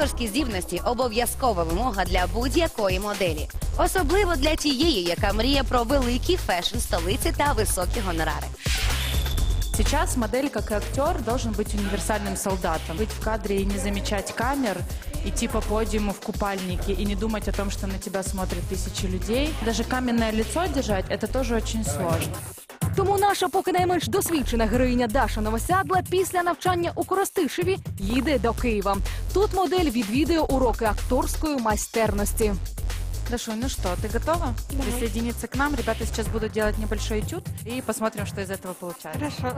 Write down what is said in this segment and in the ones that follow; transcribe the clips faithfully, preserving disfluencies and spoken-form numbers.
Акторські здібності – обов'язкова вимога для будь-якої моделі. Особливо для тієї, яка мріє про великі фешн-столиці та високі гонорари. Сейчас модель, как и актер, должен быть универсальным солдатом. Быть в кадре и не замечать камер, идти по подиуму в купальнике и не думать о том, что на тебя смотрят тысячи людей. Даже каменное лицо держать – это тоже очень сложно. Тому наша поки найменш досвідчена героїня Даша Новосядла після навчання у Коростишеві їде до Києва. Тут модель відвідує уроки акторської майстерності. Дашунь, ну что, ты готова присоединиться к нам? Ребята сейчас будут делать небольшой этюд и посмотрим, что из этого получается. Хорошо.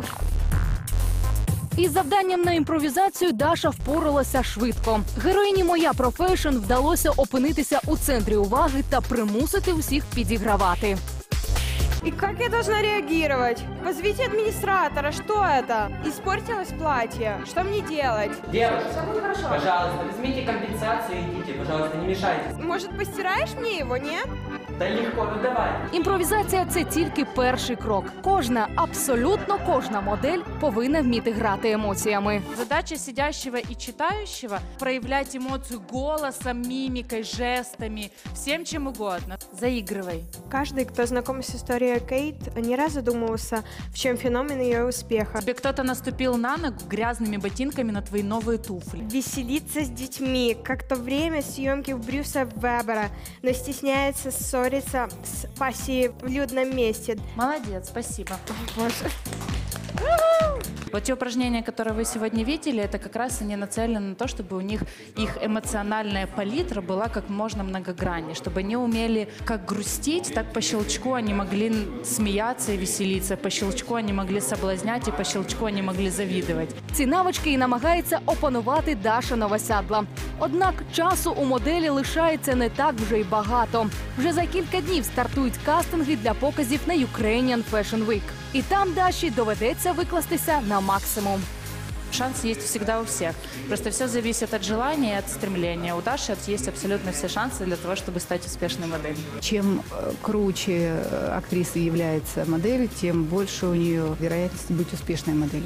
Із завданням на імпровізацію Даша впоралася швидко. Героїні «Моя про фешн» вдалося опинитися у центрі уваги та примусити усіх підігравати. И как я должна реагировать? Позовите администратора, что это? Испортилось платье, что мне делать? Девушка, пожалуйста, возьмите компенсацию и идите, пожалуйста, не мешайте. Может, постираешь мне его, нет? Да легко, ну давай. Імпровізація – це тільки перший крок. Кожна, абсолютно кожна модель повинна вміти грати емоціями. Задача сидящего и читающего – проявлять эмоцию голосом, мимикой, жестами, всем чем угодно. Заигрывай. Каждый, кто знаком с историей Кейт, не раз задумывался, в чем феномен ее успеха. Тебе кто-то наступил на ногу грязными ботинками на твои новые туфли. Веселиться с детьми, как-то время съемки в Брюса Вебера, но стесняется ссориться с пассией в людном месте. Молодец, спасибо. Боже. Вот те упражнения, которые вы сегодня видели, это как раз они нацелены на то, чтобы у них их эмоциональная палитра была как можно многограннее, чтобы они умели как грустить, так по щелчку они могли смеяться и веселиться, по щелчку они могли соблазнять и по щелчку они могли завидовать. Ці навички і намагається опанувати Даша Новосядла. Однак часу у моделі лишається не так вже й багато. Вже за кілька днів стартують кастинги для показів на Ukrainian Fashion Week. І там Даші доведеться викластися на максимум. Шанс есть всегда у всех. Просто все зависит от желания и от стремления. У Даши есть абсолютно все шансы для того, чтобы стать успешной моделью. Чем круче актриса является моделью, тем больше у нее вероятность быть успешной моделью.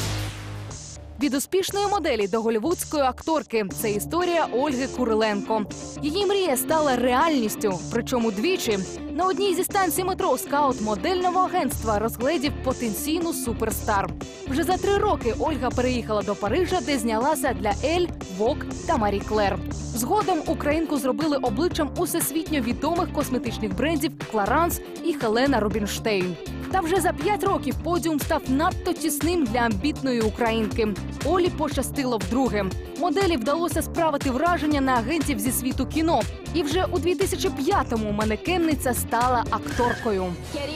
Від успішної моделі до голлівудської акторки – це історія Ольги Куриленко. Її мрія стала реальністю, причому двічі. На одній зі станцій метро скаут модельного агентства розгледів потенційну суперстар. Вже за три роки Ольга переїхала до Парижа, де знялася для «Ель», «Вог» та «Марі Клер». Згодом українку зробили обличчям усесвітньо відомих косметичних брендів «Кларанс» і «Хелена Рубінштейн». Та вже за п'ять років подіум став надто тісним для амбітної українки. Олі пощастило вдруге. Моделі вдалося справити враження на агентів зі світу кіно. І вже у дві тисячі п'ятому манекенниця стала акторкою.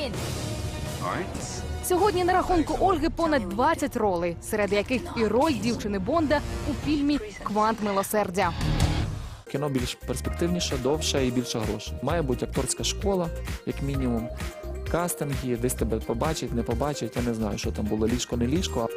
Сьогодні на рахунку Ольги понад двадцять ролей, серед яких і роль дівчини Бонда у фільмі «Квант милосердя». Кіно більш перспективніше, довше і більше грошей. Має бути акторська школа, як мінімум. Кастинги, десь тебе побачать, не побачать, я не знаю, що там було, ліжко, не ліжко.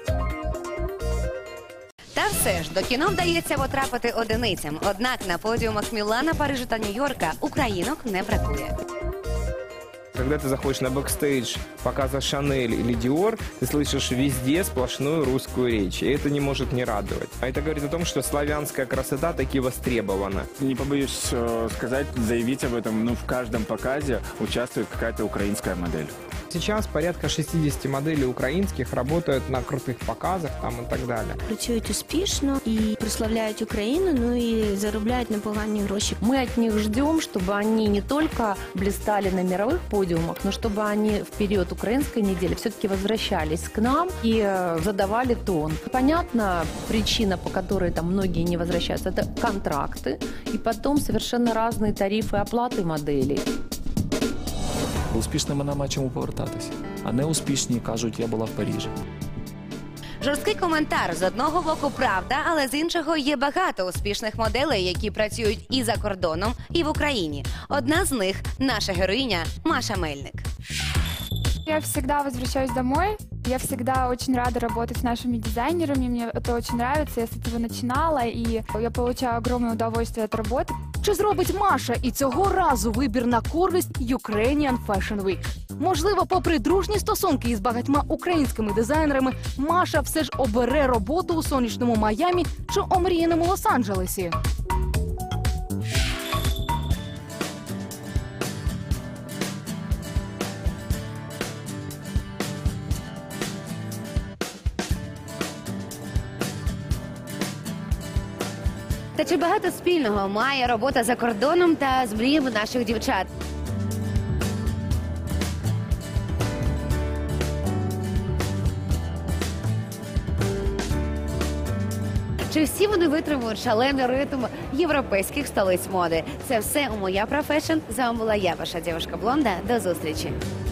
Та все ж, до кіно вдається потрапити одиницям. Однак на подіумах Мілана, Парижа та Нью-Йорка українок не бракує. Когда ты заходишь на бэкстейдж показа Шанель или Диор, ты слышишь везде сплошную русскую речь, и это не может не радовать. А это говорит о том, что славянская красота таки востребована. Не побоюсь э, сказать, заявить об этом, ну, в каждом показе участвует какая-то украинская модель. Сейчас порядка шестидесяти моделей украинских работают на крутых показах там и так далее. Працюють успішно і прославляють Україну, ну і заробляють непогані гроші. Мы от них ждем, чтобы они не только блистали на мировых подиумах, но чтобы они в период украинской недели все-таки возвращались к нам и задавали тон. Понятно, причина, по которой там многие не возвращаются, это контракты и потом совершенно разные тарифы оплаты моделей. Успішними нема чому повертатися. А неуспішні кажуть, я була в Парижі. Жорсткий коментар. З одного боку правда, але з іншого є багато успішних моделей, які працюють і за кордоном, і в Україні. Одна з них – наша героїня Маша Мельник. Я всегда возвращаюсь домой. Я всегда очень рада работать с нашими дизайнерами. Мне это очень нравится. Я с этого начинала, и я получаю огромное удовольствие от работы. Чи зробить Маша і цього разу вибір на користь Ukrainian Fashion Week? Можливо, попри дружні стосунки із багатьма українськими дизайнерами, Маша все ж обере роботу у сонячному Майамі чи омріяному Лос-Анджелесі? Та чи багато спільного має робота за кордоном та з мріями наших дівчат? Чи всі вони витримують шалений ритм європейських столиць моди? Це все у «Моя про фешн». З вами була я, ваша дівчинка Блонда. До зустрічі!